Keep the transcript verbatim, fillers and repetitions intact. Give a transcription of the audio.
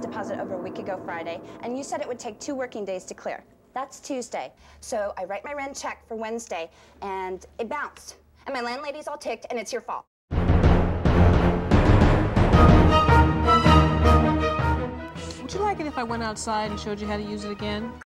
deposit over a week ago Friday, and you said it would take two working days to clear. That's Tuesday. So I write my rent check for Wednesday, and it bounced. And my landlady's all ticked, and it's your fault. Would you like it if I went outside and showed you how to use it again?